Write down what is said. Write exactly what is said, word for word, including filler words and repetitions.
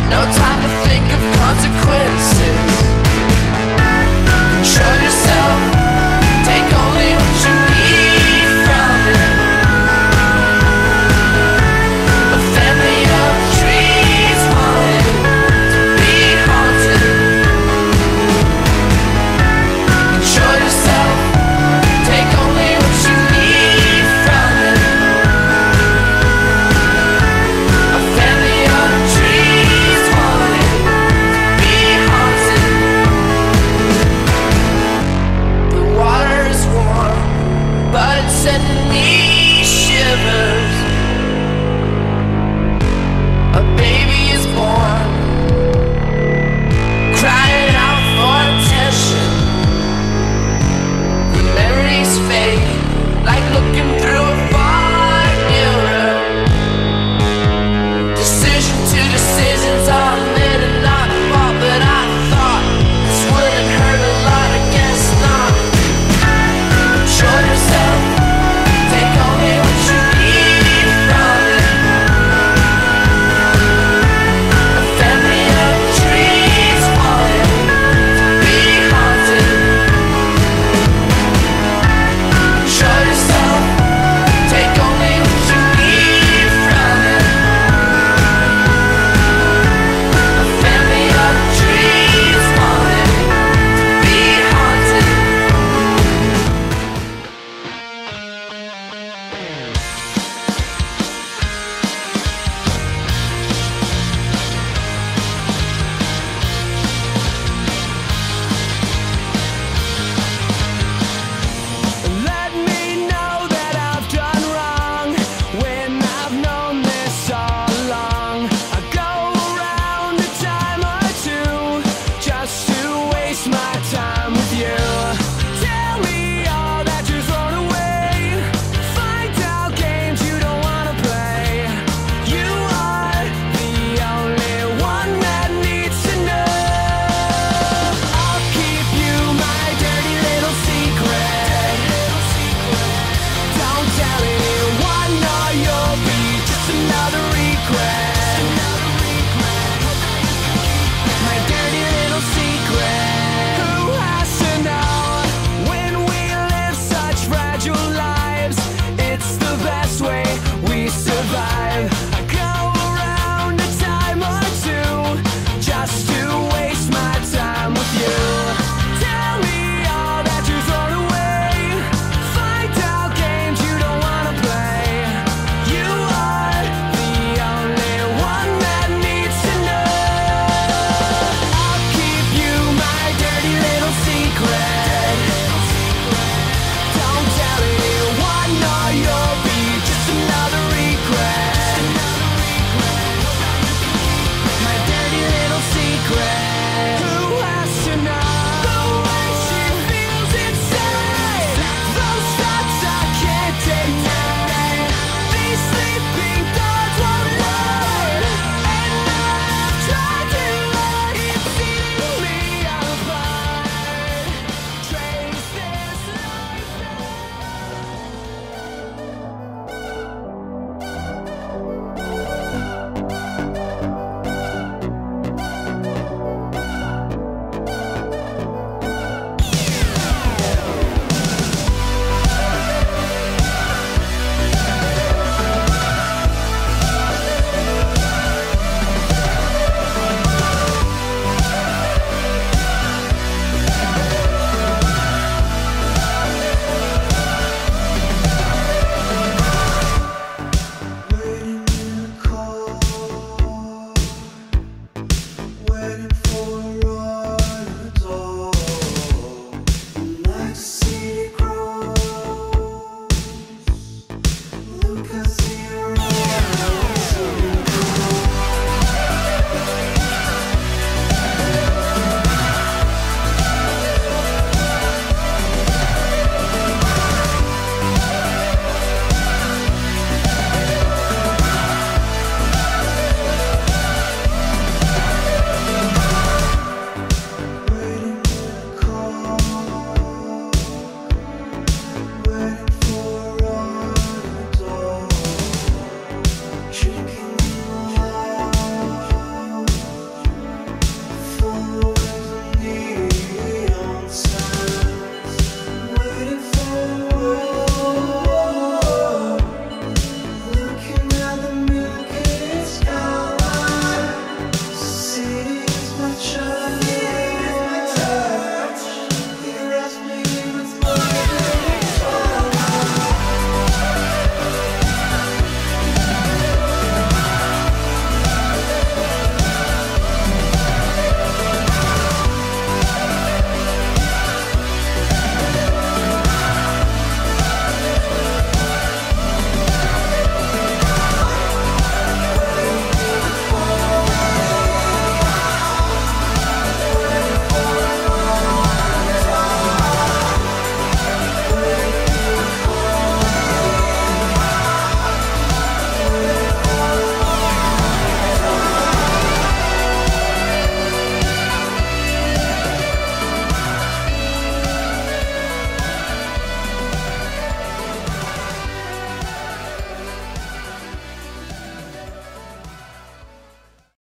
No time to think of consequences. Control yourself, take only what you need from it. A family of trees wanted to be haunted. Control yourself, take only what you need from it. A family of trees wanted to be haunted. The water is warm, but it's sending me shivers. A baby is born, crying out for attention. The memories fade, like looking through a fog mirror. Decision to decisions are made and not fought, but I thought this wouldn't hurt a lot, I guess not. Control yourself, take only what you need from it. A family of trees wanted to be haunted. Control yourself, take only what you need from it. A family of trees wanted to be haunted. Let me know that I've done wrong when I've known this all along. I go around a time or two just to waste my time with you. Tell me all that you've thrown away. Find out games you don't wanna play. You are the only one that needs to know. I'll keep you my dirty little secret. Don't tell anyone or you'll be just another regret. My dirty little secret. Who has to know when we live such fragile lives? It's the best way we survive. I go around a time or two just to waste my time with you. Tell me all that you've thrown away. Find out games you don't wanna play. You are the only one that needs to know. I'll keep you my dirty little secret. Don't tell anyone or you'll be just another regret. My dirty little secret. Who has to know the way she feels inside? Those thoughts I can't deny. These sleeping thoughts won't lie. And I've tried to hide. It's eating me apart. Trace this life waiting in the cold, waiting for